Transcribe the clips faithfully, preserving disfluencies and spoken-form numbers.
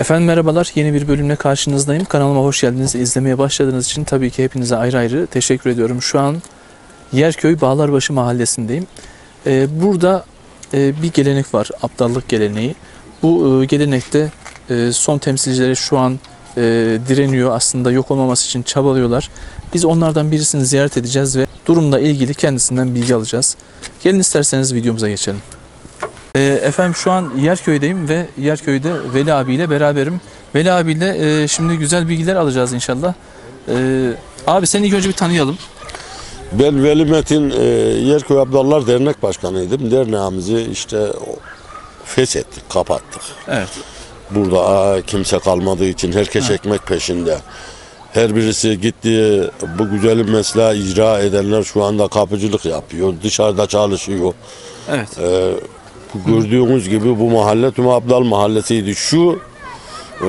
Efendim merhabalar, yeni bir bölümle karşınızdayım. Kanalıma hoş geldiniz. İzlemeye başladığınız için tabii ki hepinize ayrı ayrı teşekkür ediyorum. Şu an Yerköy Bağlarbaşı mahallesindeyim. Ee, burada e, bir gelenek var, abdallık geleneği. Bu e, gelenekte e, son temsilcileri şu an e, direniyor, aslında yok olmaması için çabalıyorlar. Biz onlardan birisini ziyaret edeceğiz ve durumla ilgili kendisinden bilgi alacağız. Gelin isterseniz videomuza geçelim. E, efendim şu an Yerköy'deyim ve Yerköy'de Veli abiyle beraberim. Veli abiyle e, şimdi güzel bilgiler alacağız inşallah. E, abi seni ilk önce bir tanıyalım. Ben Veli Metin, e, Yerköy Abdallar Dernek Başkanıydım. Derneğimizi işte feshettik, kapattık. Evet. Burada aa, kimse kalmadığı için herkes ha. ekmek peşinde. Her birisi gitti, bu güzel mesleği icra edenler şu anda kapıcılık yapıyor, dışarıda çalışıyor. Evet. E, bu gördüğünüz gibi bu mahalle Tüm Abdal mahallesiydi. Şu e,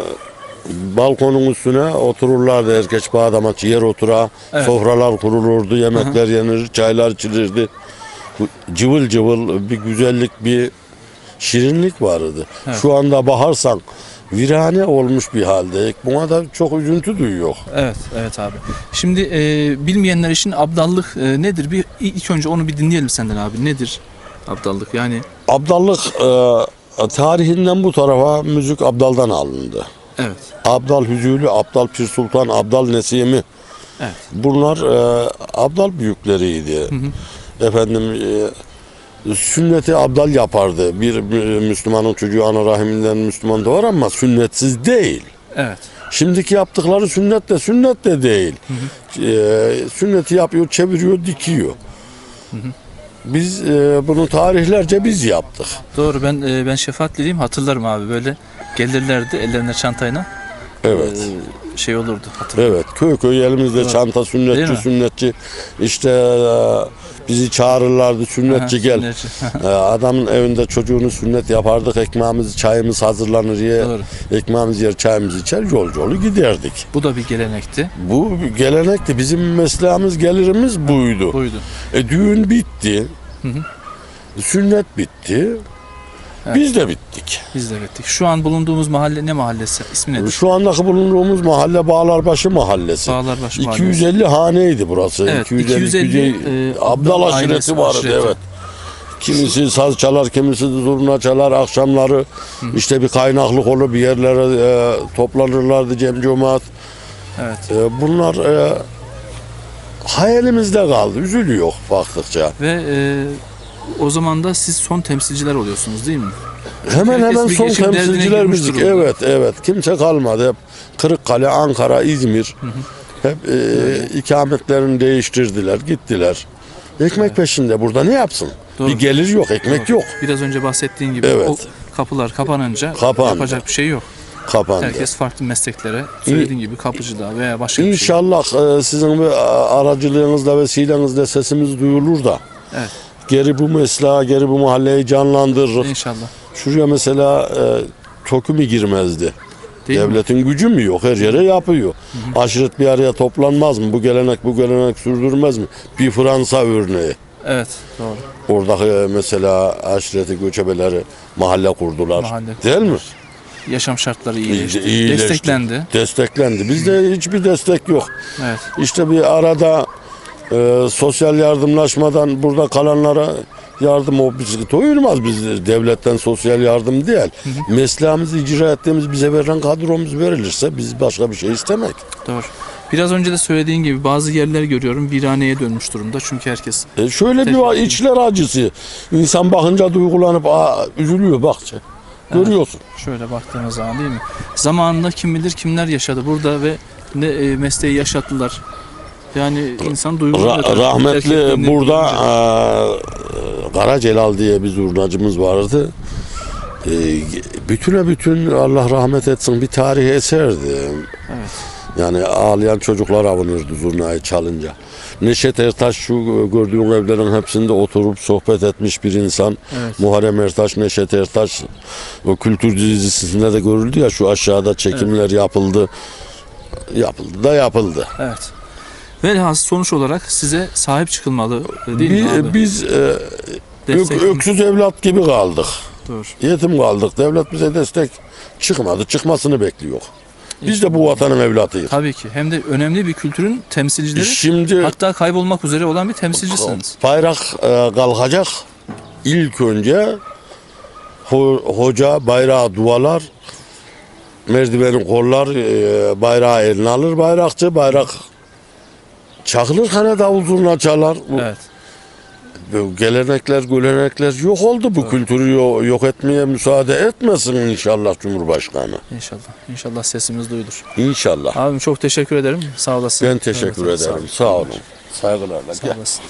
balkonun üstüne otururlardı, herkes bağdamaç yer otura, evet. Sofralar kurulurdu, yemekler Hı-hı. yenir, çaylar içilirdi. Cıvıl cıvıl bir güzellik, bir şirinlik vardı. Evet. Şu anda baharsan virane olmuş bir halde. Buna da çok üzüntü duyuyor. Evet, evet abi. Şimdi e, bilmeyenler için abdallık e, nedir? Bir ilk önce onu bir dinleyelim senden abi. Nedir abdallık? Yani abdallık e, tarihinden bu tarafa müzik abdaldan alındı. Evet. Abdal Hüzülü, Abdal Pir Sultan, Abdal Nesimi. Evet. Bunlar e, abdal büyükleriydi. Hı hı. Efendim e, sünneti abdal yapardı. Bir Müslümanın çocuğu ana rahiminden Müslüman doğar ama sünnetsiz değil. Evet. Şimdiki yaptıkları sünnet de sünnet de değil. Hı hı. E, sünneti yapıyor, çeviriyor, dikiyor. Hı hı. Biz e, bunu tarihlerce biz yaptık. Doğru, ben e, ben şefaatliyim, hatırlarım abi, böyle gelirlerdi ellerine çantayla. Evet. E, şey olurdu, hatırlarım. Evet, köy köy elimizde Doğru. çanta, sünnetçi sünnetçi işte e, bizi çağırırlardı, sünnetçi Aha, gel. Sünnetçi. e, adamın evinde çocuğunu sünnet yapardık, ekmeğimizi, çayımız hazırlanır yer. Doğru. Ekmeğimizi yer, çayımızı içer, yol yolu giderdik. Bu da bir gelenekti. Bu bir gelenekti. Bizim mesleğimiz, gelirimiz buydu. Buydu. E, düğün bitti. Hı hı. Sünnet bitti. Evet. Biz de bittik. Biz de bittik. Şu an bulunduğumuz mahalle ne mahallesi? İsmi nedir? Şu andaki bulunduğumuz mahalle Bağlarbaşı mahallesi. Bağlarbaşı mahallesi. iki yüz elli haneydi burası. Evet, iki yüz elli, iki yüz elli e, Abdal aşireti vardı. Aşireti. Evet. Kimisi saz çalar, kimisi de zurna çalar. Akşamları Hı. işte bir kaynaklık olur, bir yerlere e, toplanırlardı cem cemaat. Evet. E, bunlar e, hayalimizde kaldı. Üzülüyor baktıkça. Ve e, o zaman da siz son temsilciler oluyorsunuz değil mi? Hemen hemen son temsilciler bizdik. Evet, evet. Kimse kalmadı. Hep Kırıkkale, Ankara, İzmir. Hı hı. Hep e, ikametlerini değiştirdiler, gittiler. Ekmek evet. peşinde. Burada ne yapsın? Doğru. Bir gelir yok, ekmek Doğru. yok. Biraz önce bahsettiğin gibi evet. o kapılar kapanınca Kapandı. yapacak bir şey yok. Kapandı. Herkes farklı mesleklere, söylediğin gibi kapıcılığa veya başka bir İnşallah şey. sizin aracılığınızla, vesilenizle sesimiz duyulur da. Evet. Geri bu mesleği, geri bu mahalleyi canlandırır. İnşallah. Şuraya mesela e, TOKİ mi girmezdi? Değil Devletin mi? gücü mü yok? Her yere yapıyor. Hı hı. Aşiret bir araya toplanmaz mı? Bu gelenek bu gelenek sürdürmez mi? Bir Fransa örneği. Evet, doğru. Oradaki mesela aşireti, göçebeleri mahalle kurdular. Mahalle Değil kurdular. mi? Yaşam şartları iyileşti. iyileşti. Desteklendi. Desteklendi. Bizde hiçbir destek yok. Evet. İşte bir arada e, sosyal yardımlaşmadan burada kalanlara yardım o bizi doyurmaz, biz devletten sosyal yardım değil. Hı hı. Mesleğimizi icra ettiğimiz bize verilen kadromuz verilirse biz başka bir şey istemek. Doğru. Biraz önce de söylediğin gibi bazı yerler görüyorum viraneye dönmüş durumda çünkü herkes. E şöyle bir var, içler acısı. İnsan bakınca duygulanıp aa, üzülüyor bakça. Evet. Görüyorsun. Şöyle baktığımız zaman değil mi? Zamanında kim bilir kimler yaşadı burada ve ne e, mesleği yaşattılar. Yani insan duygulanıyor. Ra- rahmetli burada e, Kara Celal diye bir zurnacımız vardı. E, bütüne bütün Allah rahmet etsin bir tarihi eserdi. Evet. Yani ağlayan çocuklar avınırdı zurnayı çalınca. Neşet Ertaş şu gördüğün evlerin hepsinde oturup sohbet etmiş bir insan. Evet. Muharrem Ertaş, Neşet Ertaş o kültür dizisinde de görüldü ya, şu aşağıda çekimler evet. yapıldı. Yapıldı da yapıldı. Evet. Velhasıl sonuç olarak size sahip çıkılmalı değil biz, mi abi? Biz e, ök, öksüz evlat gibi kaldık. Doğru. Yetim kaldık. Devlet bize destek çıkmadı. Çıkmasını bekliyor. Biz de bu vatanın evlatıyız. Tabii ki. Hem de önemli bir kültürün temsilcileri. Şimdi Hatta kaybolmak üzere olan bir temsilcisiniz. bayrak e, kalkacak. İlk önce ho- hoca bayrağı duvalar, merdiveni kollar, e, bayrağı eline alır bayrakçı. Bayrak çakılır, hani davul zurna çalar. Bu- Evet. bu gelenekler, gölenekler yok oldu. Bu kültürü yo- yok etmeye müsaade etmesin inşallah Cumhurbaşkanı. İnşallah. İnşallah sesimiz duyulur. İnşallah. Abim çok teşekkür ederim. Sağ olasın. Ben teşekkür Evet, ederim. Sağ olun. Saygılarla. Sağ Gel. olasın.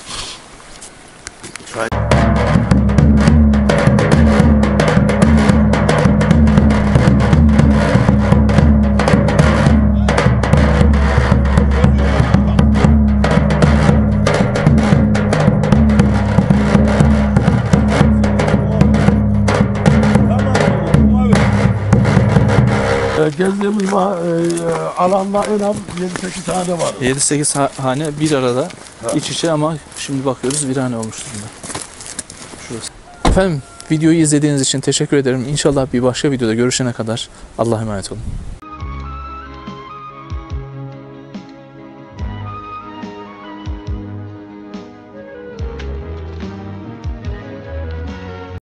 E, Gezdiğimiz ma- e, alanda en az yedi sekiz tane var. yedi sekiz ha- hane bir arada iç içe ama şimdi bakıyoruz bir hane olmuş durumda. Şurası. Efendim videoyu izlediğiniz için teşekkür ederim. İnşallah bir başka videoda görüşene kadar Allah'a emanet olun.